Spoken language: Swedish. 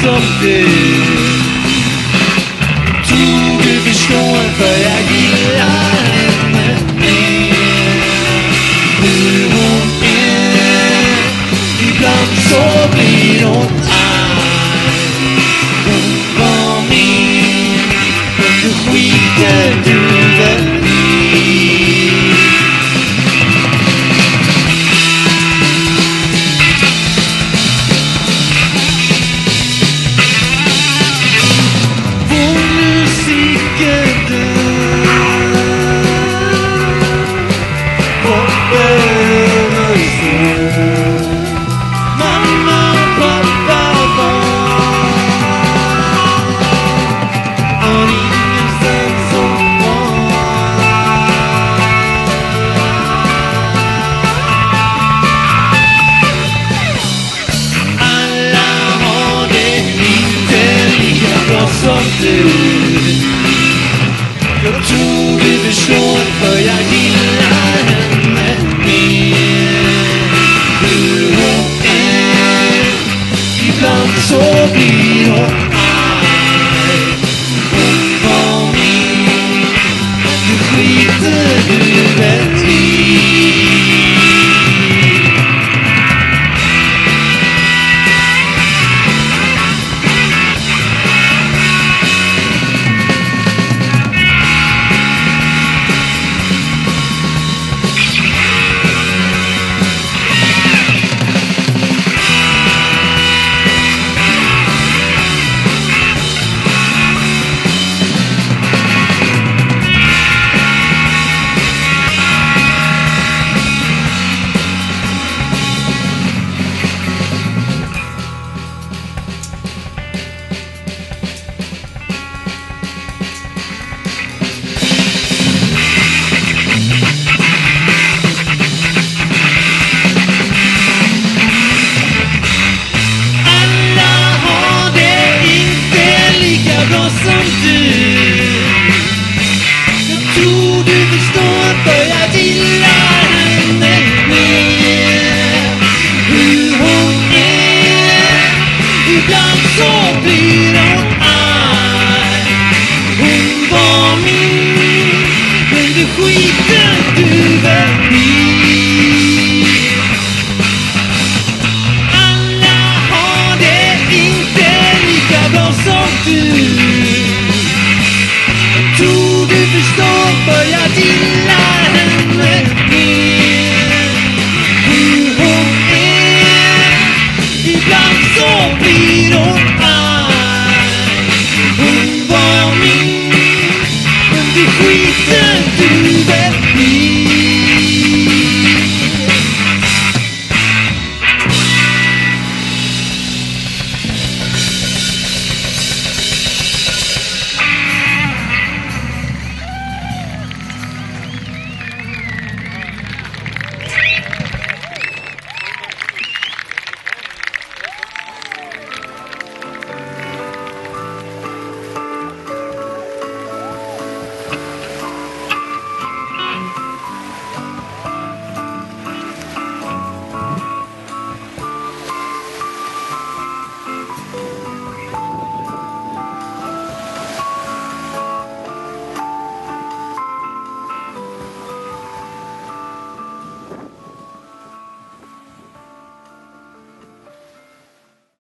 som du. Tror du förstår för jag gillar henne mer. Hur hon är, ibland så blir hon arg. Hon var min, men du skiter du väl i. Som du. Jag tror du förstår för jag gillar henne mer. Hur hon är, ibland så blir hon arg. Hon var min, du skiter du väl i. Som du. Jag tror du förstår för jag gillar henne mer. Hur hon är, ibland så blir hon arg. Hon var min, men du skiter du väl i. Alla har det inte lika bra som du. Tror du förstår för jag gillar henne mer. Hur hon är, ibland så blir